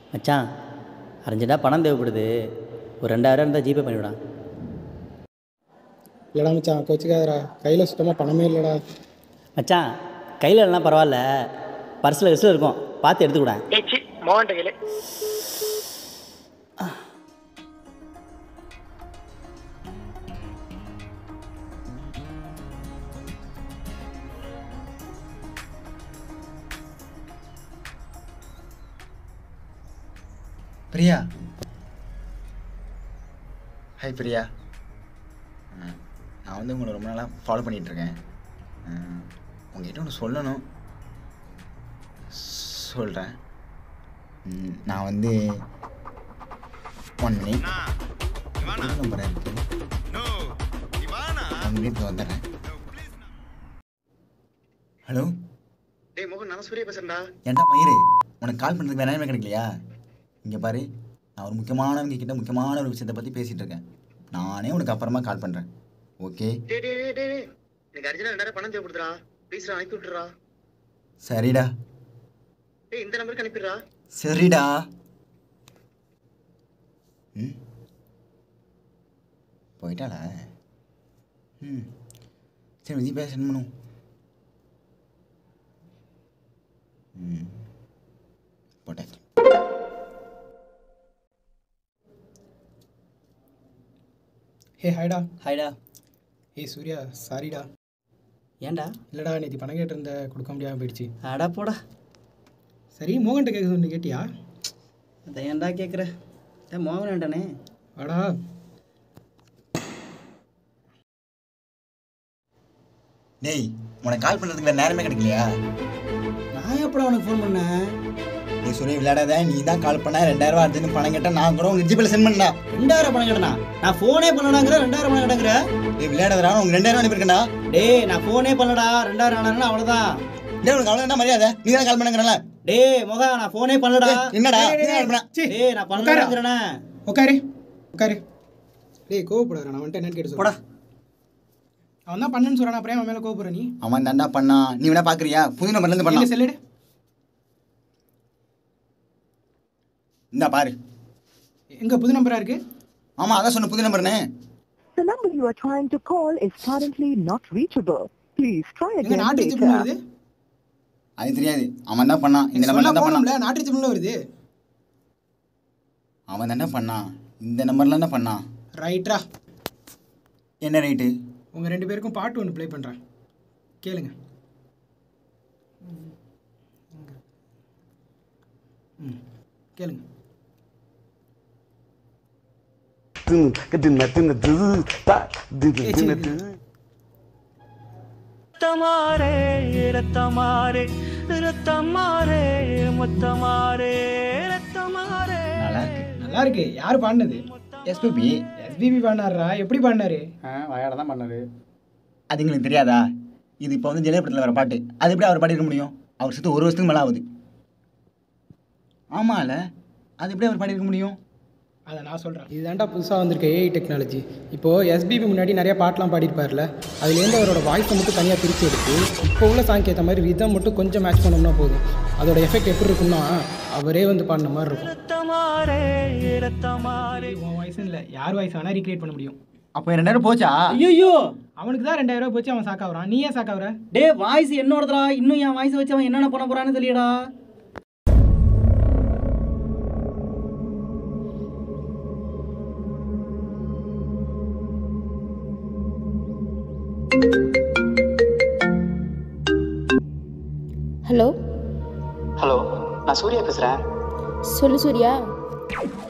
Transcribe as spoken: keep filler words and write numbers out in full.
மச்சான் அரைஞ்சிட்டா பணம் தேவைப்படுது, ஒரு ரெண்டாயிரம் இருந்தால் ஜிபே பண்ணிவிடான். இல்லைடா மச்சான் கோச்சிக்காதடா, கையில் சுத்தமாக பணமே இல்லைடா. மச்சான் கையில் இல்லைனா பரவாயில்ல, பர்ஸில் கிஸ்ஸில் இருக்கும், பார்த்து எடுத்துக்கூடேன். ஏச்சி மோகன் கையில் பிரியா. ஹாய் பிரியா. நான் வந்து உங்களை ரொம்ப நாளாக ஃபாலோ பண்ணிகிட்ருக்கேன். உங்கள்கிட்ட ஒன்று சொல்லணும். சொல்கிறேன். நான் வந்து ஒன் மினிட் நம்பர் இருக்கு, ஒன் மினிட் வந்துடுறேன். ஹலோ. டேய் மோகன், நான் சூர்யா பேசுகிறேன்டா. ஏன்டா மயிறு, உனக்கு கால் பண்ணுறதுக்கு வேற நேரமே கிடைக்கலையா? இங்கே பாரு, நான் ஒரு முக்கியமானவங்க கிட்ட முக்கியமான ஒரு விஷயத்தை பற்றி பேசிகிட்டு இருக்கேன். நானே உனக்கு அப்புறமா கால் பண்ணுறேன். ஓகே? டே டே டே டே எனக்கு அர்ஜென்ட்டாக ரெண்டாயிரம் பணம் தேவைப்படுதுடா, ப்ளீஸ்டா அனுப்பி விட்டுறா. சரிடா. டேய் இந்த நம்பருக்கு அனுப்பிடுறா. சரிடா. ம் போயிட்டாளா? ம் சரி, ஜிபே சென்ட் பண்ணும். ம் போட்டாச்சு. ஹே ஹாய்டா. ஹாய்டா. ஏய் சூர்யா, சாரிடா. ஏன்டா? இல்லைடா, நேற்று பணம் கேட்டிருந்த கொடுக்க முடியாமல் போயிடுச்சு. அடா போடா. சரி, மோகன்கிட்ட கேட்க சொன்ன கேட்டியா? அதை ஏன்டா கேட்குற? ஏன் மோகன் வேண்டானே? வாடா. டேய், உனக்கு கால் பண்ணுறதுக்கு வேறு நேரமே கிடைக்கலையா? நான் எப்படா உனக்கு ஃபோன் பண்ணேன்? நீ சொல்லி விளையாடாத, நீ தான் கால் பண்ண. ரெண்டாயிரரூவா அர்ஜென்ட் பணம் கேட்டால் நான் கூட உங்களுக்கு ஜிபேல சென்ட் பண்ணா. ரெண்டாயிரம் பணம் கேட்டனா? நான் ஃபோனே பண்ணடாங்கிற ரெண்டாயிரம் பணம் கேட்டங்கிற? டேய் விளையாடாதடா, உங்களுக்கு ரெண்டாயிரம் அனுப்பியிருக்கேன்டா. டேய் நான் ஃபோனே பண்ணடா, ரெண்டாயிரம் ஆனாலும் அவ்வளோதான். டேய் உனக்கு அவ்வளோ என்ன மரியாதை? நீ தான் கால் பண்ணுங்கிறல. டேய் மொகா, நான் ஃபோனே பண்ணடா. என்னடா? டேய் நான் பண்ணலங்கறனே. உட்காரு உட்காரு. டேய் கோவப்படாத, நான் வந்துட்டு என்னன்னு கேட்டு போடா. சொல்றேன். அவன் தான் பண்ணேன்னு சொல்றான், அப்புறம் அவன் மேலே கோவப்படுற நீ? அவன் தாண்டா பண்ணா. நீ வேணா பார்க்குறியா? புது நம்பர்லேருந்து பண்ணலாம். செல்லுடு. இந்தா பாரு. எங்க புது நம்பரா இருக்கு? ஆமா, அதான் சொன்ன புது நம்பர்னே. The number you are trying to call is currently not reachable. Please try எங்க again நாட் later. ரீச்சபிள் வருது? அது தெரியாது. அவன் தான் பண்ணான். இந்த நம்பர்ல தான் பண்ணான். நாட் ரீச்சபிள் வருது. அவன் தானே பண்ணான். இந்த நம்பர்ல தான் பண்ணான். ரைட்ரா. என்ன ரைட்டு? உங்க ரெண்டு பேருக்கும் பாட்டு ஒன்று ப்ளே பண்றேன், கேளுங்க. ம் கேளுங்க. தமாரே ரத்தமாரே ரத்தமாரே முத்தமாரே ரத்தமாரே. நல்லா இருக்கு. நல்லா இருக்கு. யார் பாடினது? எஸ்பிபி. எஸ்பிபி பாடினாரா? எப்படி பாடினாரு? வாயாட தான் பண்ணாரு. அது எங்களுக்கு தெரியாதா? இது இப்போ வந்து ஜெயலலிதத்தில் வர பாட்டு. அது எப்படி அவர் பாடிருக்க முடியும்? அவர் சுற்றி ஒரு வருஷத்துக்கு மேலே ஆகுது. ஆமாம்ல, அது எப்படி அவர் பாடிருக்க முடியும்? அதை நான் சொல்கிறேன். இதுதான்டா புதுசாக வந்திருக்க ஏஐ டெக்னாலஜி. இப்போது எஸ்பிபி முன்னாடி நிறையா பாட்டெலாம் பாடிருப்பார்ல, அதுலேருந்து அவரோட வாய்ஸை மட்டும் தனியாக பிரித்து எடுத்து இப்போ உள்ள சாங்க்கு ஏற்ற மாதிரி விதம் மட்டும் கொஞ்சம் மேட்ச் பண்ணோம்னா போதும். அதோட எஃபெக்ட் எப்படி இருக்குன்னா அவரே வந்து பாடின மாதிரி இருக்கும். உன் வாய்ஸும் இல்லை, யார் வாய்ஸ் வேணால் ரீக்ரியேட் பண்ண முடியும். அப்போ ரெண்டாயிரம் போச்சா? ஐயோ, அவனுக்கு தான் ரெண்டாயிரம் ரூபா போச்சு, அவன் சாக்காவறான். நீ ஏன் சாக்காவற? டே வாய்ஸ் என்னோடதா, இன்னும் என் வாய்ஸ் வச்சு அவன் என்னென்ன பண்ண போறான்னு தெரியடா. ஹலோ. ஹலோ, நான் சூர்யா பேசுகிறேன். சொல்லு சூர்யா.